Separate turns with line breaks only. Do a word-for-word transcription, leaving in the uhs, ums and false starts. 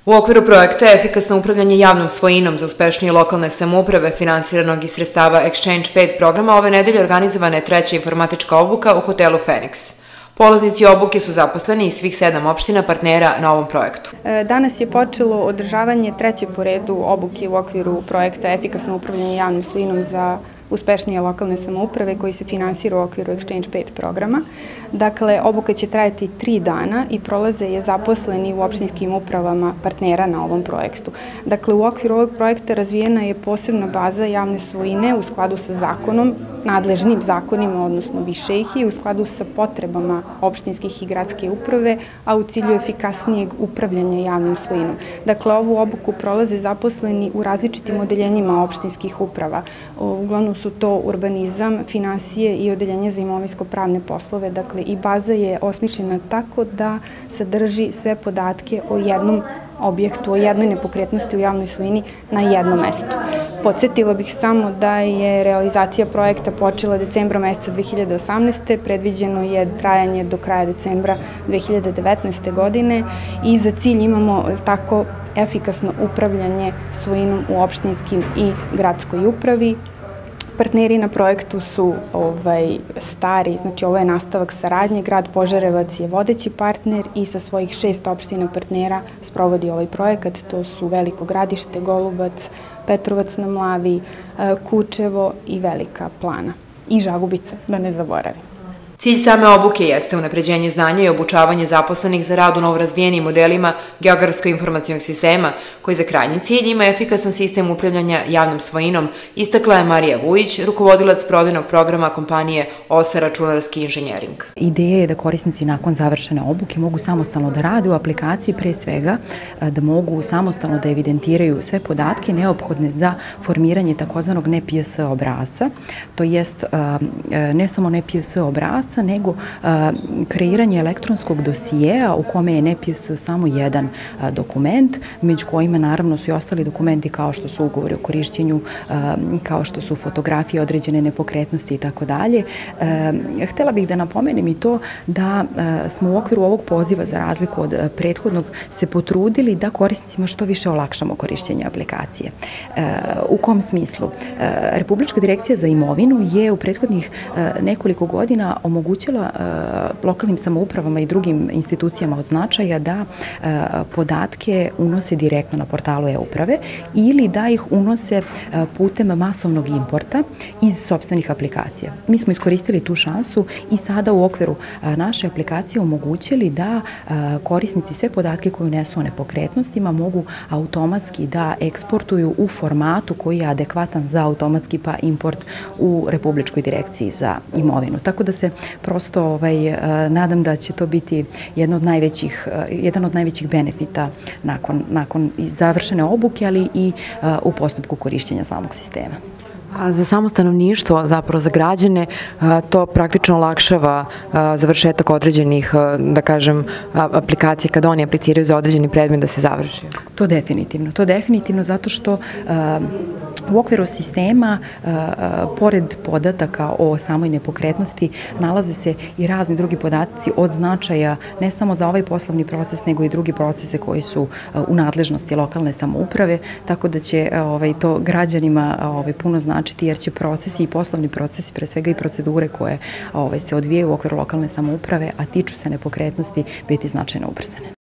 U okviru projekta Efikasno upravljanje javnom svojinom za uspešnije lokalne samouprave finansiranog iz sredstava Exchange pet programa ove nedelje organizovana je treća informatička obuka u hotelu Feniks. Polaznici obuke su zaposleni iz svih sedam opština partnera na ovom projektu.
Danas je počelo održavanje treće po redu obuke u okviru projekta Efikasno upravljanje javnom svojinom za uspešnije lokalne samouprave koji se finansira u okviru Exchange pet programa. Dakle, obuka će trajati tri dana i prolaze je zaposleni u opštinskim upravama partnera na ovom projektu. Dakle, u okviru ovog projekta razvijena je posebna baza javne svojine u skladu sa zakonom, nadležnim zakonima, odnosno više ih i u skladu sa potrebama opštinskih i gradske uprave, a u cilju efikasnijeg upravljanja javnom svojinom. Dakle, ovu obuku prolaze zaposleni u različitim odeljenjima opštinskih uprava. Uglavnom su to urbanizam, finansije i odeljenje za imovinsko-pravne poslove. Dakle, i baza je osmišljena tako da sadrži sve podatke o jednom objektu, o jednoj nepokretnosti u javnoj svojini na jednom mestu. Podsjetila bih samo da je realizacija projekta počela decembra meseca dve hiljade osamnaeste. Predviđeno je trajanje do kraja decembra dve hiljade devetnaeste. godine i za cilj imamo tako efikasno upravljanje svojinom u opštinskim i gradskoj upravi. Partneri na projektu su stari, znači ovo je nastavak saradnje, grad Požarevac je vodeći partner i sa svojih šest opština partnera sprovodi ovaj projekat. To su Veliko Gradište, Golubac, Petrovac na Mlavi, Kučevo i Velika Plana i Žagubica, da ne zaboravim.
Cilj same obuke jeste unapređenje znanja i obučavanje zaposlenih za rad u novorazvijenim modelima geografsko-informacionog sistema, koji za krajnji cilj ima efikasan sistem upravljanja javnom svojinom, istakla je Marija Vujić, rukovodilac prodajnog programa kompanije OSA Računarski inženjering.
Ideja je da korisnici nakon završene obuke mogu samostalno da rade u aplikaciji, pre svega da mogu samostalno da evidentiraju sve podatke neophodne za formiranje takozvanog N E P S obrasca, to jest ne samo N E P S obrasca, nego kreiranje elektronskog dosijeja u kome je N E P S samo jedan dokument, među kojima naravno su i ostali dokumenti kao što su ugovori o korišćenju, kao što su fotografije određene nepokretnosti i tako dalje. Htela bih da napomenem i to da smo u okviru ovog poziva, za razliku od prethodnog, se potrudili da korisnicima što više olakšamo korišćenje aplikacije. U kom smislu? Republička direkcija za imovinu je u prethodnih nekoliko godina omogućila lokalnim samoupravama i drugim institucijama od značaja da podatke unose direktno na portalu e-uprave ili da ih unose putem masovnog importa iz sopstvenih aplikacija. Mi smo iskoristili tu šansu i sada u okviru naše aplikacije omogućili da korisnici sve podatke koje unesu o nepokretnostima mogu automatski da eksportuju u formatu koji je adekvatan za automatski pa import u Republičkoj direkciji za imovinu. Tako da se prosto nadam da će to biti jedan od najvećih, jedan od najvećih benefita nakon završene obuke, ali i u postupku korišćenja samog sistema.
A za samo stanovništvo, zapravo za građane, to praktično olakšava završetak određenih, da kažem, aplikacija kada oni apliciraju za određeni predmet da se završi?
To definitivno. To definitivno zato što u okviru sistema, pored podataka o samoj nepokretnosti, nalaze se i razni drugi podaci od značaja ne samo za ovaj poslovni proces, nego i drugi procese koji su u nadležnosti lokalne samouprave, tako da će to građanima puno značiti, jer će procesi i poslovni procesi, pre svega i procedure koje se odvijaju u okviru lokalne samouprave, a tiču se nepokretnosti, biti značajno ubrzane.